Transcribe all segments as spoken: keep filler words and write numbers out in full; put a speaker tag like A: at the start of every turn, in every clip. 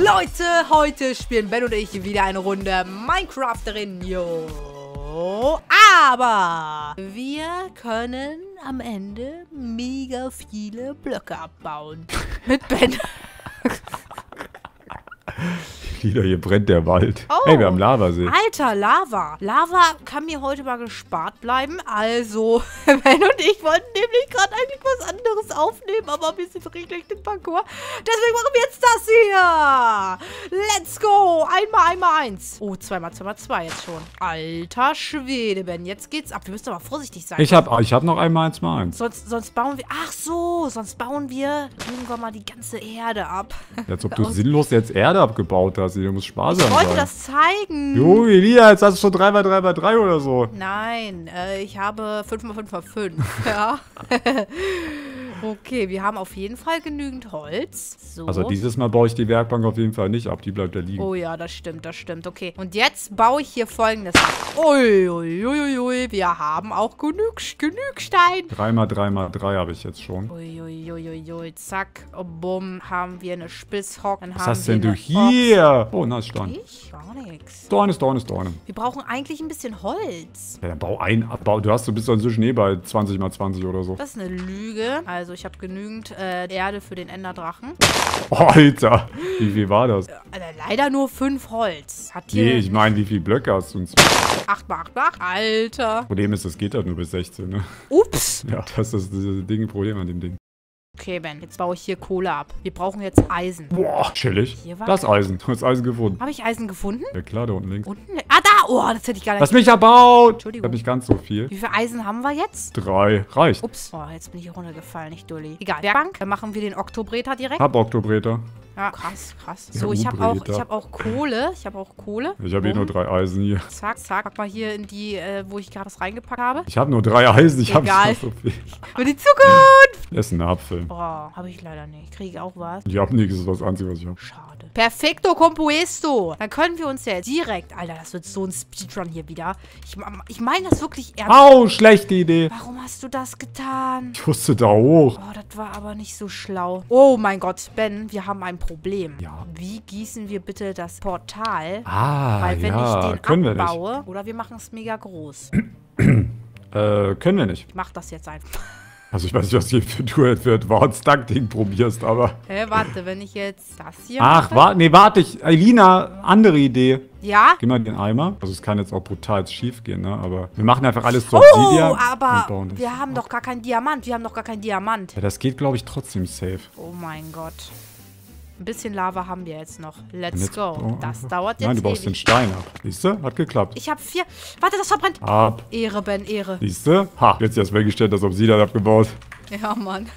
A: Leute, heute spielen Ben und ich wieder eine Runde Minecraft drin, jo. Aber wir können am Ende mega viele Blöcke abbauen. Mit Ben.
B: Wieder, hier brennt der Wald.
A: Oh,
B: hey, wir haben Lavasee.
A: Alter, Lava. Lava kann mir heute mal gespart bleiben. Also, Ben und ich wollten nämlich gerade eigentlich was anderes aufnehmen, aber wir sind richtig durch den Parcours. Deswegen machen wir jetzt das hier. Let's go. Einmal, einmal eins. Oh, zweimal, zweimal zwei jetzt schon. Alter Schwede, Ben. Jetzt geht's ab. Wir müssen aber vorsichtig sein.
B: Ich hab, ich hab noch einmal eins mal eins.
A: Sonst, sonst bauen wir... Ach so, sonst bauen wir irgendwann mal die ganze Erde ab.
B: Als ob du sinnlos jetzt Erde abgebaut hast. Du musst sparsam sein.
A: Ich wollte das zeigen.
B: Jo, Elia, jetzt hast du schon drei mal drei mal drei oder so.
A: Nein, äh, ich habe fünf mal fünf mal fünf. Ja. Okay, wir haben auf jeden Fall genügend Holz. So.
B: Also dieses Mal baue ich die Werkbank auf jeden Fall nicht ab. Die bleibt da liegen.
A: Oh ja, das stimmt, das stimmt. Okay, und jetzt baue ich hier folgendes ab. Uiuiuiui, ui, ui, wir haben auch genug, genug Stein.
B: drei mal drei mal drei habe ich jetzt schon.
A: Uiuiuiui, ui, zack, bumm, haben wir eine Spitzhock.
B: Was hast denn du hier? Oh, na, ist Stein.
A: Ich? Gar nichts.
B: Dorn ist Dorn ist Dorn.
A: Wir brauchen eigentlich ein bisschen Holz.
B: Ja, dann bau ein, abbau. Du hast, du bist inzwischen eh bei zwanzig mal zwanzig oder so.
A: Das ist eine Lüge. Also ich habe genügend äh, Erde für den Enderdrachen.
B: Oh, Alter, wie viel war das?
A: Äh, leider nur fünf Holz. Hat hier
B: Nee, ich meine, wie viele Blöcke hast du uns?
A: acht mal acht mal acht. Alter.
B: Problem ist, das geht halt nur bis sechzehn, ne?
A: Ups.
B: Ja, das ist das Ding, Problem an dem Ding.
A: Okay, Ben, jetzt baue ich hier Kohle ab. Wir brauchen jetzt Eisen.
B: Boah, chillig.
A: Hier war
B: Das Eisen. Du hast Eisen gefunden.
A: Habe ich Eisen gefunden?
B: Ja klar, da unten links.
A: Unten? Ah, da! Oh, das hätte ich gar nicht.
B: Lass mich erbaut!
A: Entschuldigung.
B: Ich hab nicht ganz so viel.
A: Wie viel Eisen haben wir jetzt?
B: Drei. Reicht.
A: Ups. Oh, jetzt bin ich hier runtergefallen, nicht dulli. Egal. Werkbank. Dann machen wir den Oktobreter direkt.
B: Hab Oktobreter.
A: Ja, krass, krass.
B: Ja,
A: So, ich habe auch,
B: U-Breter.
A: ich hab auch Kohle. Ich habe auch Kohle.
B: Ich habe eh nur drei Eisen hier.
A: Zack, zack. Pack mal hier in die, äh, wo ich gerade das reingepackt habe.
B: Ich habe nur drei Eisen. Ich habe
A: Egal.
B: nicht so viel.
A: Für die Zukunft!
B: Das ist ein Apfel.
A: Oh, habe ich leider nicht. Kriege ich auch was?
B: Ich habe nichts. Das ist das Einzige, was ich habe.
A: Schade. Perfekto compuesto. Dann können wir uns jetzt direkt... Alter, das wird so ein Speedrun hier wieder. Ich, ich meine das wirklich ernst.
B: Au, schlechte Idee.
A: Warum hast du das getan?
B: Ich musste da hoch.
A: Oh, das war aber nicht so schlau. Oh mein Gott, Ben, wir haben ein Problem.
B: Ja.
A: Wie gießen wir bitte das Portal?
B: Ah,
A: Weil wenn
B: ja.
A: ich den
B: Können wir nicht.
A: abbaue... Oder wir machen es mega groß.
B: Äh, können wir nicht.
A: Ich mach das jetzt einfach.
B: Also ich weiß nicht, was du für, du für Advanced Ducting probierst, aber...
A: Hä, warte, wenn ich jetzt das hier
B: Ach,
A: mache?
B: warte, nee, warte, ich, Elina, andere Idee.
A: Ja?
B: Gib mal den Eimer. Also es kann jetzt auch brutal schief gehen, ne? Aber wir machen einfach alles zur
A: Oh,
B: Obsidian und
A: aber
B: bauen das.
A: wir haben doch gar keinen Diamant. Wir haben doch gar keinen Diamant.
B: Ja, das geht, glaube ich, trotzdem safe.
A: Oh mein Gott. Ein bisschen Lava haben wir jetzt noch.
B: Und
A: Let's
B: jetzt
A: go.
B: bau
A: Das
B: einfach-
A: dauert jetzt
B: Nein, du baust den
A: ewig.
B: Stein ab. Siehst du? Hat geklappt.
A: Ich habe vier... Warte, das verbrennt.
B: Ab.
A: Ehre, Ben, Ehre.
B: Siehst du? Ha, jetzt erst weggestellt, das Obsidian abgebaut.
A: Ja, Mann.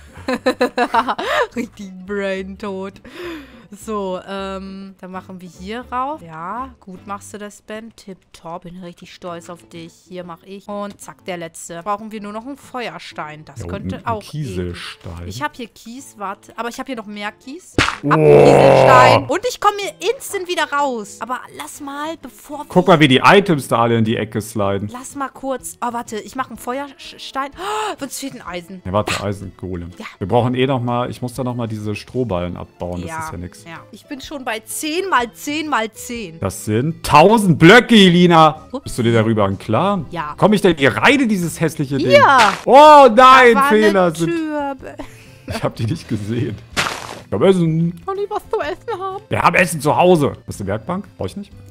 A: Richtig brain tot. So, ähm, dann machen wir hier rauf. Ja, gut machst du das, Ben. Tipptopp. Bin richtig stolz auf dich. Hier mache ich. Und zack, der letzte. Brauchen wir nur noch einen Feuerstein. Das
B: Ja,
A: könnte
B: und ein
A: auch
B: Kieselstein.
A: gehen. Ich habe hier Kies, warte. Aber ich habe hier noch mehr Kies.
B: Oh.
A: Hab einen Kieselstein. Und ich komme hier instant wieder raus. Aber lass mal, bevor wir...
B: Guck mal, wie die Items da alle in die Ecke sliden.
A: Lass mal kurz... Oh, warte. Ich mache einen Feuerstein. Oh, uns fehlt ein Eisen.
B: Ja, warte, Eisengolem.
A: Ja.
B: Wir brauchen eh noch mal, ich muss da noch mal diese Strohballen abbauen, das
A: Ja,
B: ist ja nix.
A: ja. Ich bin schon bei zehn mal zehn mal zehn.
B: Das sind tausend Blöcke, Elina.
A: Ups.
B: Bist du dir darüber im Klaren?
A: Ja.
B: Komm ich denn hier rein in dieses hässliche Ding?
A: Ja.
B: Oh nein,
A: War
B: Fehler
A: eine
B: sind...
A: Tür.
B: Ich hab die nicht gesehen. Ich hab Essen.
A: Kann ich was zu essen haben?
B: Wir haben Essen zu Hause. Das ist eine Werkbank? Brauch ich nicht.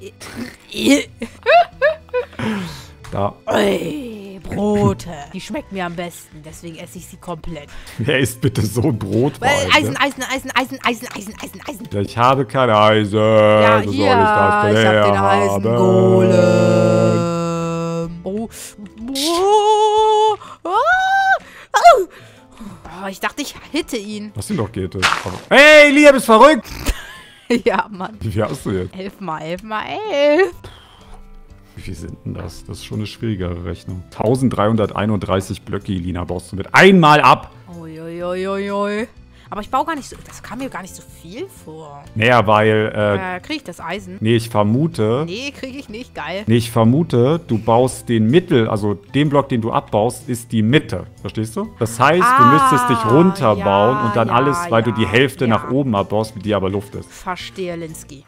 B: Da.
A: Ui, Brote. Die schmecken mir am besten, deswegen esse ich sie komplett.
B: Wer isst bitte so ein Brot?
A: Weil
B: Alter?
A: Eisen, Eisen, Eisen, Eisen, Eisen, Eisen, Eisen, Eisen.
B: Ja, ich habe kein Eisen.
A: Ja,
B: Wo
A: hier,
B: soll ich das denn
A: ich hab den
B: herhaben?
A: Eisengolem. Oh. Oh. Oh. Oh, ich dachte, ich hitte ihn.
B: Das sind doch geht es. Hey, Lia, bist verrückt?
A: Ja, Mann.
B: Wie viel hast du jetzt?
A: Elf mal elf mal elf.
B: Wie viel sind denn das? Das ist schon eine schwierigere Rechnung. eintausenddreihunderteinunddreißig Blöcke, Elina, baust du mit einmal ab.
A: Uiuiuiui. Aber ich baue gar nicht so... Das kam mir gar nicht so viel vor.
B: Naja, weil, äh...
A: Äh, kriege ich das Eisen?
B: Nee, ich vermute...
A: Nee, kriege ich nicht. Geil.
B: Nee, ich vermute, du baust den Mittel, also den Block, den du abbaust, ist die Mitte. Verstehst du? Das heißt,
A: Ah,
B: du müsstest dich runterbauen
A: ja,
B: und dann
A: ja,
B: alles, weil du
A: ja,
B: die Hälfte
A: ja.
B: nach oben abbaust, mit dir aber Luft ist.
A: Verstehe, Linsky.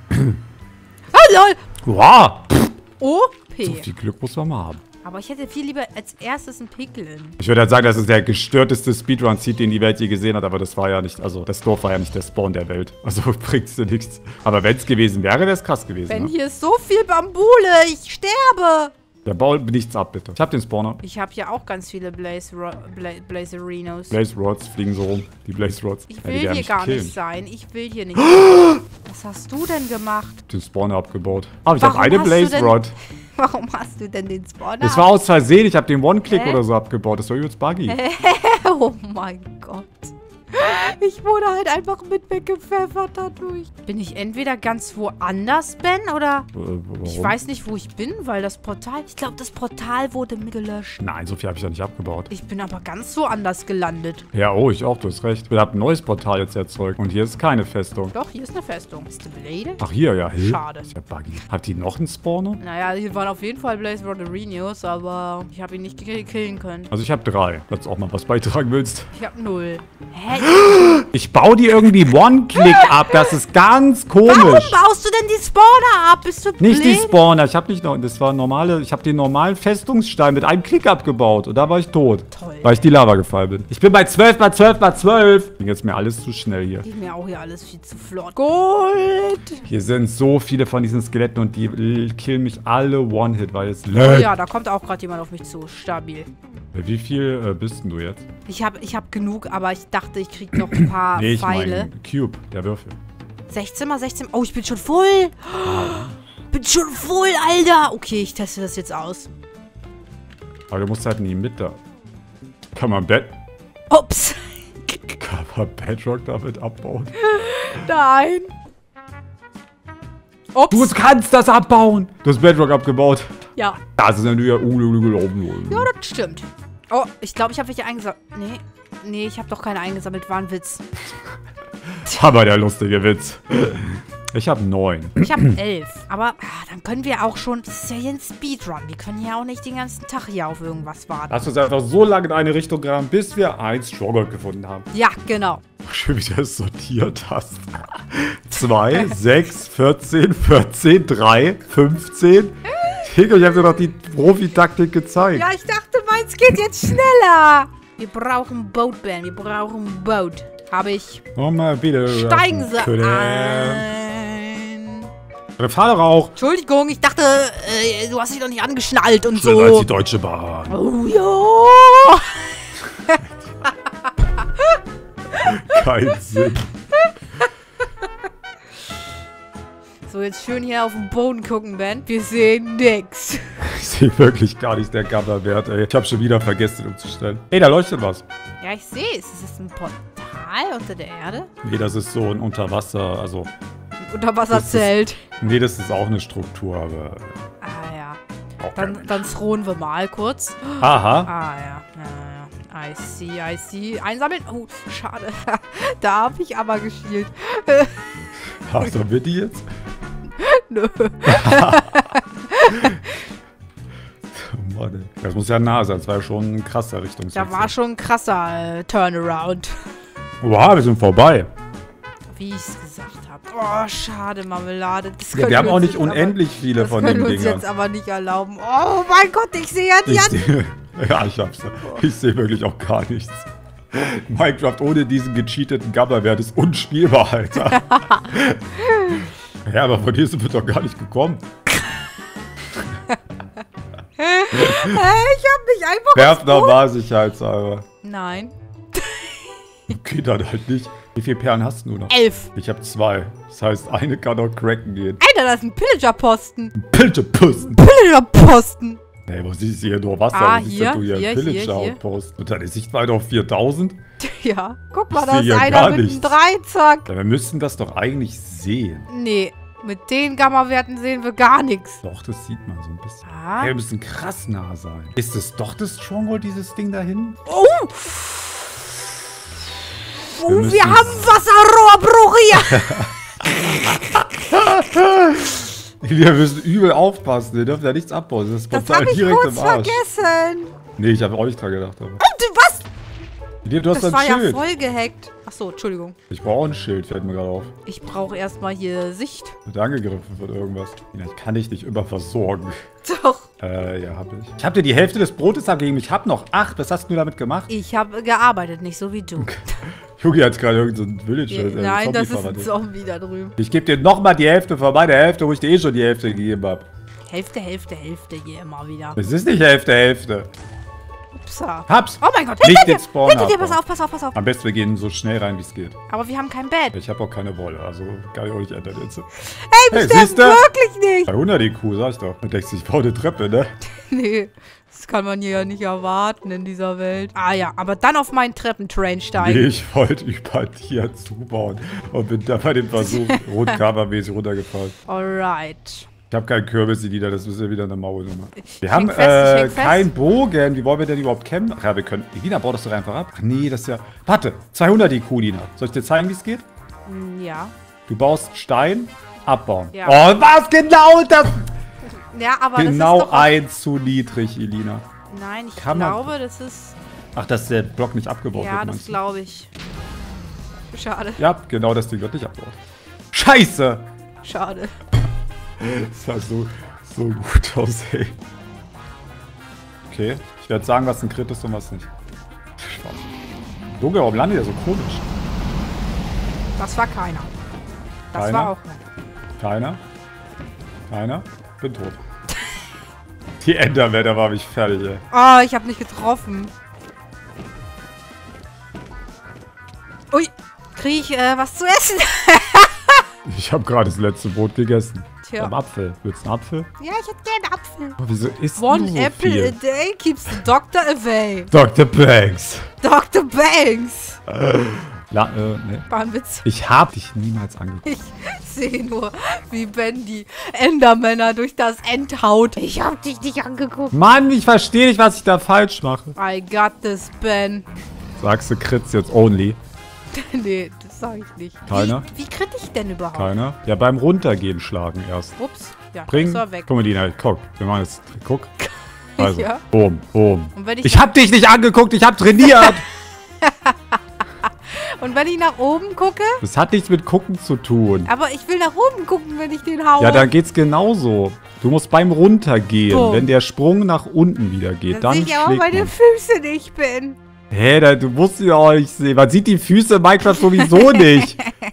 A: Ah, lol.
B: Wow!
A: O P.
B: So viel Glück muss man mal haben.
A: Aber ich hätte viel lieber als erstes einen Piglin.
B: Ich würde halt sagen, das ist der gestörteste Speedrun-Seed, den die Welt je gesehen hat, aber das war ja nicht, also das Dorf war ja nicht der Spawn der Welt. Also bringt's dir nichts. Aber wenn es gewesen wäre, wäre es krass gewesen.
A: Ben,
B: Ne?
A: hier ist so viel Bambule. Ich sterbe.
B: Der baut nichts ab, bitte. Ich hab den Spawner.
A: Ich habe hier auch ganz viele Blaze Ro Bla Blazerinos.
B: Blaze Rods fliegen so rum. Die Blaze Rods.
A: Ich
B: Ja,
A: will
B: die werden
A: hier
B: mich
A: gar
B: killen.
A: nicht sein. Ich will hier nicht sein. Was hast du denn gemacht?
B: Den Spawner abgebaut. Aber ich habe
A: Warum
B: eine
A: hast du
B: Blaze
A: denn-
B: Rod.
A: Warum hast du denn den Spawner?
B: Das war aus Versehen. Ich habe den One-Click
A: Hä?
B: oder so abgebaut. Das war übelst buggy.
A: Oh mein Gott. Ich wurde halt einfach mit weggepfeffert dadurch. Bin ich entweder ganz woanders, Ben, oder...
B: Äh, warum?
A: Ich weiß nicht, wo ich bin, weil das Portal... Ich glaube, das Portal wurde gelöscht.
B: Nein, so viel habe ich ja nicht abgebaut.
A: Ich bin aber ganz woanders gelandet.
B: Ja, oh, ich auch. Du hast recht. Ich habe ein neues Portal jetzt erzeugt. Und hier ist keine Festung.
A: Doch, hier ist eine Festung. Ist die Blade?
B: Ach, hier, ja. Hä?
A: Schade.
B: Ist ja buggy. Hat die noch einen Spawner?
A: Naja, hier waren auf jeden Fall Blaze Roderinos, aber ich habe ihn nicht kill- killen können.
B: Also ich habe drei. Falls du auch mal was beitragen willst.
A: Ich habe null. Hä?
B: Ich baue die irgendwie One-Click ab. Das ist ganz komisch.
A: Warum baust du denn die Spawner ab? Bist du
B: Nicht die
A: blind?
B: Spawner. Ich habe nicht noch. Das war normale. Ich habe den normalen Festungsstein mit einem Klick abgebaut. Und da war ich tot.
A: Toll.
B: Weil ich die Lava gefallen bin. Ich bin bei zwölf mal zwölf mal zwölf. Ging jetzt mir alles zu schnell hier.
A: Geht mir auch hier alles viel zu flott. Gold!
B: Hier sind so viele von diesen Skeletten und die l- killen mich alle One-Hit, weil es
A: Oh
B: lädt.
A: ja, da kommt auch gerade jemand auf mich zu. Stabil.
B: Wie viel äh, bist denn du jetzt?
A: Ich habe ich hab genug, aber ich dachte, ich krieg noch ein paar
B: Nee, ich
A: Pfeile.
B: meine Cube, der Würfel.
A: sechzehn mal sechzehn. Oh, ich bin schon voll. Bin schon voll, Alter. Okay, ich teste das jetzt aus.
B: Aber du musst halt in die Mitte. Kann man Bed
A: Ups.
B: kann man Bedrock damit abbauen?
A: Nein. Ups.
B: Du kannst das abbauen! Du hast Bedrock abgebaut.
A: Ja.
B: Das ist natürlich
A: Ja, das stimmt. Oh, ich glaube, ich habe welche eingesammelt. Nee. Nee, ich habe doch keine eingesammelt. War ein Witz.
B: Aber der lustige Witz. Ich habe neun.
A: Ich habe elf. Aber ah, dann können wir auch schon... Das ist ja hier ein Speedrun. Wir können ja auch nicht den ganzen Tag hier auf irgendwas warten.
B: Lass uns einfach so lange in eine Richtung graben, bis wir eins Stronghold gefunden haben.
A: Ja, genau.
B: Schön, wie du es sortiert hast. zwei, sechs, vierzehn, vierzehn, drei, fünfzehn. Digga, ich habe dir doch die Profi-Taktik gezeigt.
A: Ja, ich dachte, meins geht jetzt schneller. Wir brauchen Boat, Ben. Wir brauchen Boat. Habe ich.
B: Oh, mal wieder.
A: Steigen Sie
B: Köder.
A: ein.
B: Fahrerauch.
A: Entschuldigung, ich dachte, äh, du hast dich doch nicht angeschnallt und
B: Schneller als
A: so.
B: die Deutsche Bahn.
A: Oh ja.
B: Kein Sinn.
A: So, jetzt schön hier auf den Boden gucken, Ben. Wir sehen nix.
B: Ich sehe wirklich gar nicht der Gamma-Wert, ey. Ich habe schon wieder vergessen, umzustellen. Ey, da leuchtet was.
A: Ja, ich sehe es. Ist es ein Portal unter der Erde?
B: Nee, das ist so ein Unterwasser, also...
A: Ein Unterwasserzelt.
B: Nee, das ist auch eine Struktur, aber...
A: Ah ja.
B: Auch
A: Dann, dann thronen wir mal kurz.
B: Aha.
A: Ah ja. Ja, ja. I see, I see. Einsammeln. Oh, schade. Da habe ich aber geschielt.
B: Hast du wir die jetzt?
A: Nö.
B: Oh Mann, ey. Das muss ja nah sein. Das war ja schon ein krasser Richtungswechsel.
A: Da war schon ein krasser äh, Turnaround.
B: Wow, wir sind vorbei.
A: Wie ich es gesagt habe. Oh, schade, Marmelade. Das
B: Ja,
A: können
B: wir haben auch
A: uns
B: nicht
A: jetzt aber-
B: unendlich viele
A: das
B: von
A: können
B: den
A: wir uns
B: Dingern.
A: jetzt aber nicht erlauben. Oh mein Gott, ich sehe ja die
B: Ich
A: an.
B: sehe, ja, ich hab's. Ich sehe wirklich auch gar nichts. Minecraft ohne diesen gecheateten Gamma-Wert ist unspielbar, Alter. Ja, aber von dir sind wir doch gar nicht gekommen.
A: Hey, ich hab mich einfach...
B: Werf nochmal sicherheitshalber.
A: Nein.
B: Okay, dann halt nicht. Wie viele Perlen hast du noch?
A: Elf.
B: Ich habe zwei. Das heißt, eine kann noch cracken gehen.
A: Alter, das ist ein Pillager-Posten.
B: Pilgerposten.
A: Pillager-Posten.
B: Nee, wo siehst du hier nur Wasser?
A: Ah,
B: Wo siehst
A: hier,
B: du hier,
A: hier,
B: einen
A: hier, hier.
B: Pillager-Outpost? Und dann ist Sichtweite auf viertausend.
A: Ja, guck mal,
B: Ich
A: da
B: sehe
A: ist
B: ja
A: einer
B: gar
A: mit einem
B: nichts.
A: Dreizack.
B: Ja, wir müssten das doch eigentlich sehen.
A: Nee, mit den Gamma-Werten sehen wir gar nichts.
B: Doch, das sieht man so ein bisschen.
A: Ah.
B: Hey, wir müssen krass nah sein. Ist es doch das Stronghold, dieses Ding da hinten?
A: Oh! Oh, wir, wir haben Wasserrohrbruch hier.
B: Wir müssen übel aufpassen. Wir dürfen ja nichts abbauen. Das ist
A: Das
B: total
A: habe ich
B: direkt
A: kurz
B: im Arsch.
A: vergessen.
B: Nee, ich habe auch nicht dran gedacht. Aber.
A: Und was?
B: Du hast
A: Das
B: ein
A: war ja
B: Schild.
A: voll gehackt. Achso, Entschuldigung.
B: Ich brauche auch ein Schild, fällt mir gerade auf.
A: Ich brauche erstmal hier Sicht.
B: Wird angegriffen von irgendwas. Ich kann dich nicht immer versorgen.
A: Doch.
B: Äh, ja, hab ich. Ich hab dir die Hälfte des Brotes abgegeben. Ich hab noch acht. Was hast du damit gemacht?
A: Ich habe gearbeitet, nicht so wie du.
B: Jugi hat gerade irgendein so Village.
A: Ja,
B: äh,
A: nein,
B: Zombie
A: das ist ein
B: verwandelt.
A: Zombie da drüben.
B: Ich gebe dir nochmal die Hälfte von meiner Hälfte, wo ich dir eh schon die Hälfte gegeben habe.
A: Hälfte, Hälfte, Hälfte hier immer wieder.
B: Es ist nicht Hälfte, Hälfte.
A: Upsa.
B: Hab's.
A: Oh mein Gott,
B: Nicht
A: hinter
B: den
A: dir!
B: Spawn
A: Hinter dir,
B: abbauen.
A: pass auf, pass auf, pass auf.
B: Am besten wir gehen so schnell rein, wie es geht.
A: Aber wir haben kein Bett.
B: Ich habe auch keine Wolle, also kann ich auch nicht ändern jetzt.
A: Ey, wir
B: Hey,
A: sterben
B: siehste?
A: wirklich nicht.
B: zweihundert I Q, sag ich doch. Du denkst, ich baue eine Treppe, ne?
A: Nee, das kann man hier ja nicht erwarten in dieser Welt. Ah ja, aber dann auf meinen Treppentrain steigen.
B: Nee, ich wollte über dir zubauen und bin da bei dem Versuch rundkamermäßig runtergefallen.
A: Alright.
B: Ich habe keinen Kürbis, Elina, das ist ja wieder eine Maulnummer. Wir
A: Ich
B: haben
A: häng fest, ich
B: äh,
A: häng fest.
B: keinen Bogen. Wie wollen wir denn überhaupt kämpfen? Ach ja, wir können. Elina, bau das doch einfach ab. Ach nee, das ist ja. Warte, zweihundert I Q, Elina. Soll ich dir zeigen, wie es geht?
A: Hm, Ja.
B: Du baust Stein, abbauen.
A: Ja.
B: Oh, was genau das?
A: Ja, aber
B: Genau
A: das ist doch...
B: eins zu niedrig, Elina.
A: Nein, ich
B: Kann man-
A: glaube, das ist...
B: Ach, dass der Block nicht abgebaut
A: Ja,
B: wird,
A: das
B: meinst du?
A: glaube ich. Schade,
B: Ja, genau, das Ding wird nicht abgebaut. Scheiße!
A: schade.
B: Das sah so, so gut aus, ey. Okay, ich werde sagen, was ein Crit ist und was nicht. Spaß. Junge, warum landet der so komisch?
A: Das war keiner. Das
B: Keiner?
A: war auch nicht.
B: Keiner? Keiner? Bin tot. Die Enderwetter war mich fertig, ey.
A: Oh, ich habe nicht getroffen. Ui, kriege ich äh, was zu essen?
B: Ich habe gerade das letzte Brot gegessen.
A: Tja.
B: Am Apfel. Willst du einen Apfel?
A: Ja, ich hätte gerne Apfel.
B: Oh, wieso isst
A: One
B: du so
A: apple
B: viel?
A: a day keeps the doctor away.
B: Doktor Banks.
A: Doktor Banks.
B: La äh, ne.
A: War ein Witz.
B: Ich hab dich niemals angeguckt.
A: Ich sehe nur, wie Ben die Endermänner durch das End haut. Ich hab dich nicht angeguckt.
B: Mann, ich verstehe nicht, was ich da falsch mache.
A: I got this, Ben.
B: Sagst du Crits jetzt only?
A: Nee, das sag ich nicht.
B: Keiner?
A: Wie, wie krieg ich denn überhaupt?
B: Keiner? Ja, beim Runtergehen schlagen erst.
A: Ups. Ja,
B: Bring.
A: das war weg.
B: Guck mal, Dina, guck. Wir machen jetzt. Guck. Also,
A: Ja.
B: boom, boom.
A: Und wenn ich,
B: Ich hab dich nicht angeguckt, ich hab trainiert.
A: und wenn ich nach oben gucke?
B: Das hat nichts mit Gucken zu tun.
A: Aber ich will nach oben gucken, wenn ich den haue.
B: Ja, dann geht's genauso. Du musst beim Runtergehen,
A: Boom.
B: wenn der Sprung nach unten wieder geht,
A: dann
B: dann
A: sehe ich aber
B: schlägt
A: meine
B: man.
A: Füße nicht, Ben.
B: Hä, da, du musst sie auch nicht sehen. Man sieht die Füße in Minecraft sowieso nicht.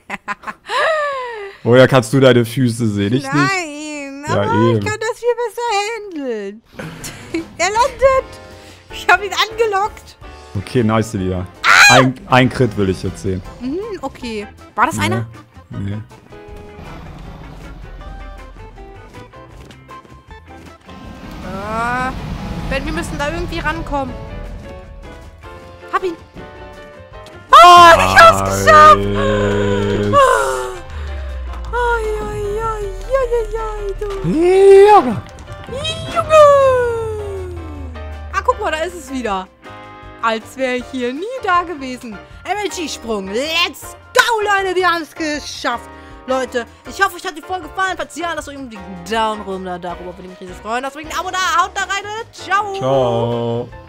B: Woher kannst du deine Füße sehen? Ich nicht.
A: Nein,
B: Ja,
A: aber
B: eben.
A: ich kann das viel besser handeln. Er landet. Ich habe ihn angelockt.
B: Okay, nice, Liga. Ein, ein Crit will ich jetzt sehen.
A: Hm, okay. War das einer?
B: Nee. Nee.
A: Ah, Ben, wir müssen da irgendwie rankommen. Hab ihn. Oh, ich hab's geschafft.
B: Nice.
A: Ai, ai, ai, ai, ai, ai, du.
B: Ja.
A: Junge! Ah, guck mal, da ist es wieder. Als wäre ich hier nie da gewesen. M L G-Sprung. Let's go, Leute. Wir haben es geschafft. Leute, ich hoffe, euch hat die Folge gefallen. Falls ja, lasst euch unbedingt einen Daumen rum. Darüber würde ich mich riesig freuen. Deswegen ein Abo da. Haut da rein. Ciao.
B: Ciao.